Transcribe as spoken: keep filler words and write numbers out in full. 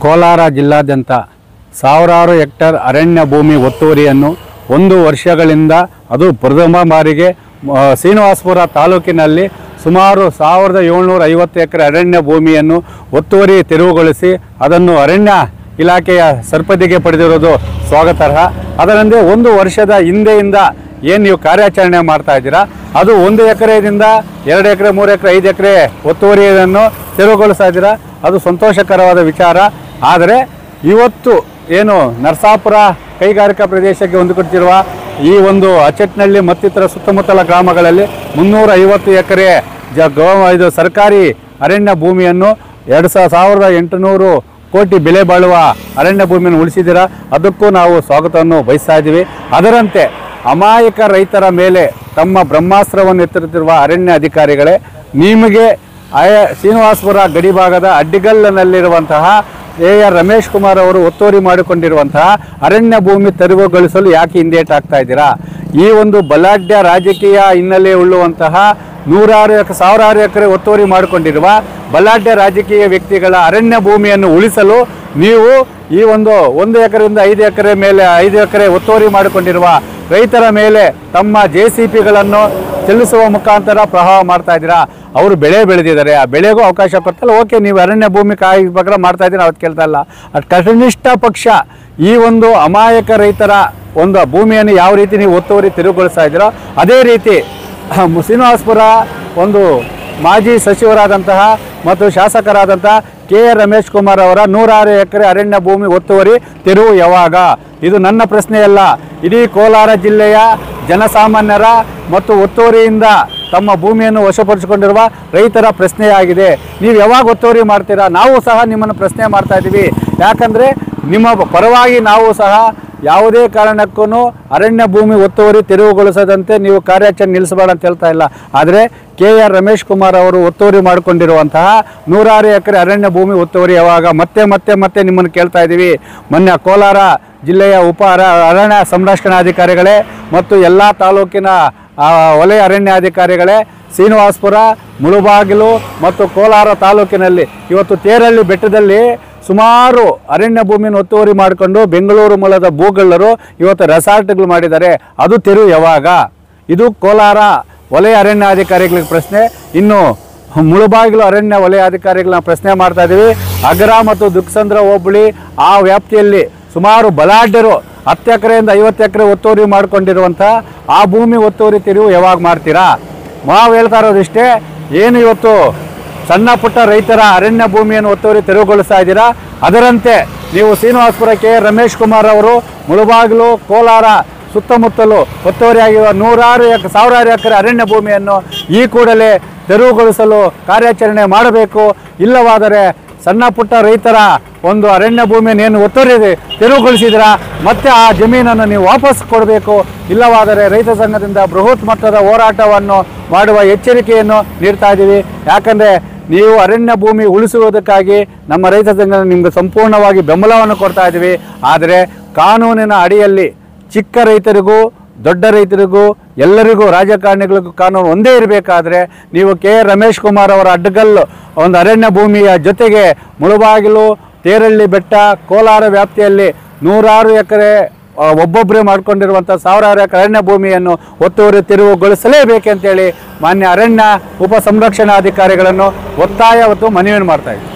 ಕೋಲಾರ ಜಿಲ್ಲಾದ್ಯಂತ ಸಾವಿರಾರು ಹೆಕ್ಟೇರ್ ಅರಣ್ಯ ಭೂಮಿ ಒತ್ತುವರಿಯನ್ನು ಒಂದು ವರ್ಷಗಳಿಂದ ಅದು ಪ್ರಥಮ ಬಾರಿಗೆ ಶ್ರೀನಿವಾಸಪುರ ತಾಲೂಕಿನಲ್ಲಿ ಸುಮಾರು ಸಾವಿರದ ಏಳ್ನೂರ ಐವತ್ತು ಎಕರೆ ಅರಣ್ಯ ಭೂಮಿಯನ್ನು ಒತ್ತುವರಿ ತೆರವುಗೊಳಿಸಿ ಅದನ್ನು ಅರಣ್ಯ ಇಲಾಖೆಯ ಸರಪದಿಗೆ ಪಡೆದಿರೋದು ಸ್ವಾಗತಾರ್ಹ. ಅದರಂತೆ ಒಂದು ವರ್ಷದ ಹಿಂದೆಯಿಂದ ಏನು ನೀವು ಕಾರ್ಯಾಚರಣೆ ಮಾಡ್ತಾ ಇದ್ದೀರಾ ಅದು ಒಂದು ಎಕರೆಯಿಂದ ಎರಡು ಎಕರೆ ಮೂರು ಎಕರೆ ಐದು ಎಕರೆ ಒತ್ತುವರಿಯನ್ನು ತೆರವುಗೊಳಿಸ್ತಾ ಇದ್ದೀರಾ, ಅದು ಸಂತೋಷಕರವಾದ ವಿಚಾರ. ಆದರೆ ಇವತ್ತು ಏನು ನರಸಾಪುರ ಕೈಗಾರಿಕಾ ಪ್ರದೇಶಕ್ಕೆ ಹೊಂದಿಕೊಟ್ಟಿರುವ ಈ ಒಂದು ಅಚ್ಚಟ್ನಳ್ಳಿ ಮತ್ತಿತರ ಸುತ್ತಮುತ್ತಲ ಗ್ರಾಮಗಳಲ್ಲಿ ಮುನ್ನೂರ ಐವತ್ತು ಎಕರೆ ಜ ಗೋ ಇದು ಸರ್ಕಾರಿ ಅರಣ್ಯ ಭೂಮಿಯನ್ನು ಎರಡು ಸಾವಿರದ ಎಂಟುನೂರು ಕೋಟಿ ಬೆಲೆ ಬಾಳುವ ಅರಣ್ಯ ಭೂಮಿಯನ್ನು ಉಳಿಸಿದ್ದೀರಾ, ಅದಕ್ಕೂ ನಾವು ಸ್ವಾಗತವನ್ನು ಬಯಸ್ತಾ ಇದ್ದೀವಿ. ಅದರಂತೆ ಅಮಾಯಕ ರೈತರ ಮೇಲೆ ತಮ್ಮ ಬ್ರಹ್ಮಾಸ್ತ್ರವನ್ನು ಎತ್ತುತ್ತಿರುವ ಅರಣ್ಯ ಅಧಿಕಾರಿಗಳೇ, ನಿಮಗೆ ಆಯ ಶ್ರೀನಿವಾಸಪುರ ಗಡಿಭಾಗದ ಅಡ್ಡಿಗಲ್ಲಿನಲ್ಲಿರುವಂತಹ ಎ ಆರ್ ರಮೇಶ್ ಕುಮಾರ್ ಅವರು ಒತ್ತುವರಿ ಮಾಡಿಕೊಂಡಿರುವಂತಹ ಅರಣ್ಯ ಭೂಮಿ ತೆರವುಗೊಳಿಸಲು ಯಾಕೆ ಹಿಂದೇಟಾಗ್ತಾ ಇದ್ದೀರಾ? ಈ ಒಂದು ಬಲಾಢ್ಯ ರಾಜಕೀಯ ಹಿನ್ನೆಲೆ ಉಳ್ಳುವಂತಹ ನೂರಾರು ಎಕರೆ ಸಾವಿರಾರು ಎಕರೆ ಒತ್ತುವರಿ ಮಾಡಿಕೊಂಡಿರುವ ಬಲಾಢ್ಯ ರಾಜಕೀಯ ವ್ಯಕ್ತಿಗಳ ಅರಣ್ಯ ಭೂಮಿಯನ್ನು ಉಳಿಸಲು ನೀವು ಈ ಒಂದು ಒಂದು ಎಕರೆಯಿಂದ ಐದು ಎಕರೆ ಮೇಲೆ ಐದು ಎಕರೆ ಒತ್ತುವರಿ ಮಾಡಿಕೊಂಡಿರುವ ರೈತರ ಮೇಲೆ ತಮ್ಮ ಜೆ ಸಿ ಪಿಗಳನ್ನು ಚೆಲ್ಲಿಸುವ ಮುಖಾಂತರ ಪ್ರವಾಹ ಮಾಡ್ತಾ ಇದ್ದೀರಾ. ಅವರು ಬೆಳೆ ಬೆಳೆದಿದ್ದಾರೆ, ಆ ಬೆಳೆಗೂ ಅವಕಾಶ ಕೊಡ್ತಲ್ಲ. ಓಕೆ, ನೀವು ಅರಣ್ಯ ಭೂಮಿ ಕಾಯಿ ಬಗ್ಗೆ ಮಾಡ್ತಾ ಇದ್ದೀರಾ, ಅವತ್ತು ಕೇಳ್ತಾ ಇಲ್ಲ. ಅದು ಕನಿಷ್ಠ ಪಕ್ಷ ಈ ಒಂದು ಅಮಾಯಕ ರೈತರ ಒಂದು ಭೂಮಿಯನ್ನು ಯಾವ ರೀತಿ ನೀವು ಒತ್ತುವರಿ ತೆರವುಗೊಳಿಸ್ತಾ ಇದ್ದೀರೋ ಅದೇ ರೀತಿ ಶ್ರೀನಿವಾಸಪುರ ಒಂದು ಮಾಜಿ ಸಚಿವರಾದಂತಹ ಮತ್ತು ಶಾಸಕರಾದಂತಹ ಕೆ ಆರ್ ರಮೇಶ್ ಕುಮಾರ್ ಅವರ ನೂರಾರು ಎಕರೆ ಅರಣ್ಯ ಭೂಮಿ ಒತ್ತುವರಿ ತೆರವು ಯಾವಾಗ? ಇದು ನನ್ನ ಪ್ರಶ್ನೆಯಲ್ಲ, ಇಡೀ ಕೋಲಾರ ಜಿಲ್ಲೆಯ ಜನಸಾಮಾನ್ಯರ ಮತ್ತು ಒತ್ತುವರಿಯಿಂದ ತಮ್ಮ ಭೂಮಿಯನ್ನು ವಶಪಡಿಸಿಕೊಂಡಿರುವ ರೈತರ ಪ್ರಶ್ನೆಯಾಗಿದೆ. ನೀವು ಯಾವಾಗ ಒತ್ತುವರಿ ಮಾಡ್ತೀರಾ? ನಾವು ಸಹ ನಿಮ್ಮನ್ನು ಪ್ರಶ್ನೆ ಮಾಡ್ತಾ ಇದ್ದೀವಿ. ಯಾಕಂದರೆ ನಿಮ್ಮ ಪರವಾಗಿ ನಾವು ಸಹ ಯಾವುದೇ ಕಾರಣಕ್ಕೂ ಅರಣ್ಯ ಭೂಮಿ ಒತ್ತುವರಿ ತೆರವುಗೊಳಿಸದಂತೆ ನೀವು ಕಾರ್ಯಾಚರಣೆ ನಿಲ್ಲಿಸಬೇಡ ಅಂತ ಹೇಳ್ತಾ ಇಲ್ಲ. ಆದರೆ ಕೆ ಆರ್ ರಮೇಶ್ ಕುಮಾರ್ ಅವರು ಒತ್ತುವರಿ ಮಾಡಿಕೊಂಡಿರುವಂತಹ ನೂರಾರು ಎಕರೆ ಅರಣ್ಯ ಭೂಮಿ ಒತ್ತುವರಿ ಯಾವಾಗ? ಮತ್ತೆ ಮತ್ತೆ ಮತ್ತೆ ನಿಮ್ಮನ್ನು ಕೇಳ್ತಾ ಇದ್ದೀವಿ. ಮೊನ್ನೆ ಕೋಲಾರ ಜಿಲ್ಲೆಯ ಉಪ ಅರಣ್ಯ ಸಂರಕ್ಷಣಾಧಿಕಾರಿಗಳೇ ಮತ್ತು ಎಲ್ಲ ತಾಲೂಕಿನ ವಲಯ ಅರಣ್ಯಾಧಿಕಾರಿಗಳೇ ಶ್ರೀನಿವಾಸಪುರ, ಮುಳುಬಾಗಿಲು ಮತ್ತು ಕೋಲಾರ ತಾಲೂಕಿನಲ್ಲಿ ಇವತ್ತು ತೇರಳ್ಳಿ ಬೆಟ್ಟದಲ್ಲಿ ಸುಮಾರು ಅರಣ್ಯ ಭೂಮಿಯನ್ನು ಒತ್ತುವರಿ ಮಾಡಿಕೊಂಡು ಬೆಂಗಳೂರು ಮೂಲದ ಭೂಗಳ್ಳರು ಇವತ್ತು ರೆಸಾರ್ಟ್ಗಳು ಮಾಡಿದ್ದಾರೆ. ಅದು ತೆರವು ಯಾವಾಗ? ಇದು ಕೋಲಾರ ವಲಯ ಅರಣ್ಯಾಧಿಕಾರಿಗಳಿಗೆ ಪ್ರಶ್ನೆ. ಇನ್ನು ಮುಳುಬಾಗಿಲು ಅರಣ್ಯ ವಲಯಾಧಿಕಾರಿಗಳನ್ನ ಪ್ರಶ್ನೆ ಮಾಡ್ತಾ ಇದ್ದೀವಿ. ಅಗ್ರ ಮತ್ತು ದುಕ್ಸಂದ್ರ ಹೋಬಳಿ ಆ ವ್ಯಾಪ್ತಿಯಲ್ಲಿ ಸುಮಾರು ಬಲಾಢ್ಯರು ಹತ್ತು ಎಕರೆಯಿಂದ ಐವತ್ತು ಎಕರೆ ಒತ್ತುವರಿ ಮಾಡಿಕೊಂಡಿರುವಂಥ ಆ ಭೂಮಿ ಒತ್ತುವರಿ ತೆರವು ಯಾವಾಗ ಮಾಡ್ತೀರಾ? ನಾವು ಹೇಳ್ತಾ ಇರೋದಿಷ್ಟೇ, ಏನು ಇವತ್ತು ಸಣ್ಣ ಪುಟ್ಟ ರೈತರ ಅರಣ್ಯ ಭೂಮಿಯನ್ನು ಒತ್ತುವರಿ ತೆರವುಗೊಳಿಸ್ತಾ ಇದ್ದೀರಾ, ಅದರಂತೆ ನೀವು ಶ್ರೀನಿವಾಸಪುರ ಕೆ ರಮೇಶ್ ಕುಮಾರ್ ಅವರು ಮುಳುಬಾಗಿಲು ಕೋಲಾರ ಸುತ್ತಮುತ್ತಲು ಒತ್ತುವರಿಯಾಗಿರುವ ನೂರಾರು ಎಕ ಸಾವಿರಾರು ಎಕರೆ ಅರಣ್ಯ ಭೂಮಿಯನ್ನು ಈ ಕೂಡಲೇ ತೆರವುಗೊಳಿಸಲು ಕಾರ್ಯಾಚರಣೆ ಮಾಡಬೇಕು. ಇಲ್ಲವಾದರೆ ಸಣ್ಣ ಪುಟ್ಟ ರೈತರ ಒಂದು ಅರಣ್ಯ ಭೂಮಿಯನ್ನು ಏನು ಒತ್ತುವರಿ ತೆರವುಗೊಳಿಸಿದಿರಾ ಮತ್ತೆ ಆ ಜಮೀನನ್ನು ನೀವು ವಾಪಸ್ ಕೊಡಬೇಕು. ಇಲ್ಲವಾದರೆ ರೈತ ಸಂಘದಿಂದ ಬೃಹತ್ ಮಟ್ಟದ ಹೋರಾಟವನ್ನು ಮಾಡುವ ಎಚ್ಚರಿಕೆಯನ್ನು ನೀಡ್ತಾ ಇದ್ದೀವಿ. ಯಾಕಂದರೆ ನೀವು ಅರಣ್ಯ ಭೂಮಿ ಉಳಿಸುವುದಕ್ಕಾಗಿ ನಮ್ಮ ರೈತ ಸಂಘ ನಿಮಗೆ ಸಂಪೂರ್ಣವಾಗಿ ಬೆಂಬಲವನ್ನು ಕೊಡ್ತಾ ಇದ್ದೀವಿ. ಆದರೆ ಕಾನೂನಿನ ಅಡಿಯಲ್ಲಿ ಚಿಕ್ಕ ರೈತರಿಗೂ ದೊಡ್ಡ ರೈತರಿಗೂ ಎಲ್ಲರಿಗೂ ರಾಜಕಾರಣಿಗಳಿಗೂ ಕಾನೂನು ಒಂದೇ ಇರಬೇಕಾದ್ರೆ ನೀವು ಕೆ ಆರ್ ರಮೇಶ್ ಕುಮಾರ್ ಅವರ ಅಡ್ಡಗಲ್ಲು ಒಂದು ಅರಣ್ಯ ಭೂಮಿಯ ಜೊತೆಗೆ ಮುಳುಬಾಗಿಲು, ತೇರಳ್ಳಿ ಬೆಟ್ಟ, ಕೋಲಾರ ವ್ಯಾಪ್ತಿಯಲ್ಲಿ ನೂರಾರು ಎಕರೆ ಒಬ್ಬೊಬ್ಬರೇ ಮಾಡಿಕೊಂಡಿರುವಂಥ ಸಾವಿರಾರು ಎಕರೆ ಅರಣ್ಯ ಭೂಮಿಯನ್ನು ಒತ್ತುವರಿ ತೆರವುಗೊಳಿಸಲೇಬೇಕೆಂತೇಳಿ ಮಾನ್ಯ ಅರಣ್ಯ ಉಪ ಸಂರಕ್ಷಣಾಧಿಕಾರಿಗಳನ್ನು ಒತ್ತಾಯ ಮತ್ತು ಮನವಿಯನ್ನು ಮಾಡ್ತಾ ಇದ್ದೀವಿ.